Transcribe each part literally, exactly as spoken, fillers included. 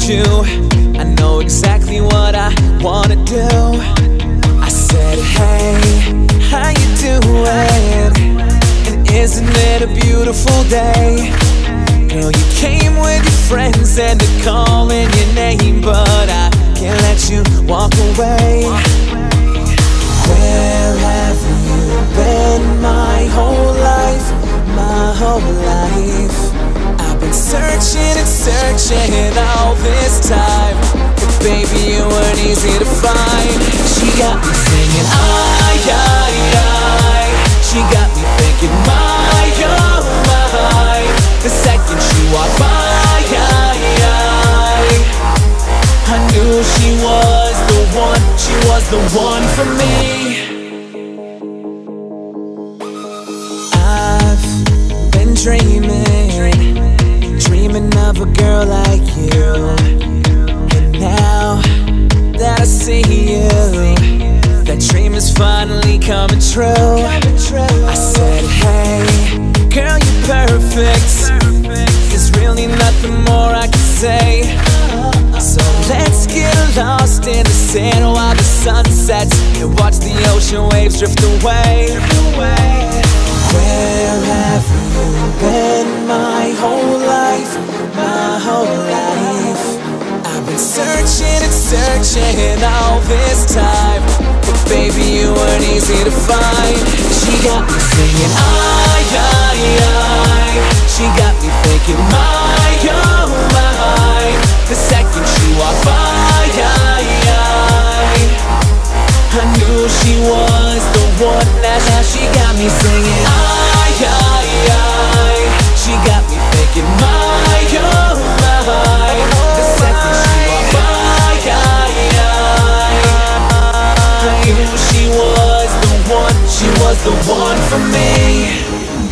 you, I know exactly what I wanna do. I said, hey, how you doing? And isn't it a beautiful day? Girl, you came with your friends and they're calling your name, but I can't let you walk away. Where have you been my whole life, my whole life? I've been searching and searching all this time, but baby, you weren't easy to find. She got me singing, ay, ay, ay. She got me thinking, my, oh, my. The second she walked by, ay, ay, I knew she was the one, she was the one for me. I've been dreaming, dreaming of a girl like you. And now that I see you, that dream is finally coming true. I said, hey, girl, you're perfect. There's really nothing more I can say. So let's get lost in the sand while the sun sets, and watch the ocean waves drift away. Where have you been my whole life, my whole life? I've been searching and searching all this time, but baby, you weren't easy to find. She got me singing, ay, ay, ay. She got me thinking, my, oh, my. The second she walked by, ay, ay, I knew she was the one. Now she got me singing, ay, ay, ay. She got me thinking, my, oh, my. The second she walked by, ay, ay, I knew she was the one. She was the one for me.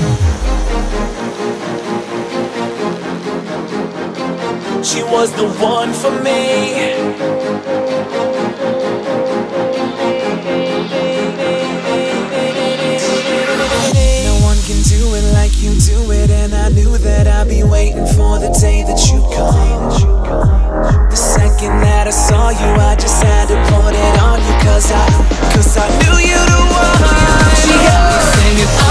She was the one for me. No one can do it like you do it, and I knew that I'd be waiting for the day that you come. The second that I saw you, I just had to put it on you, cause I, cause I knew you the one. She got me singing,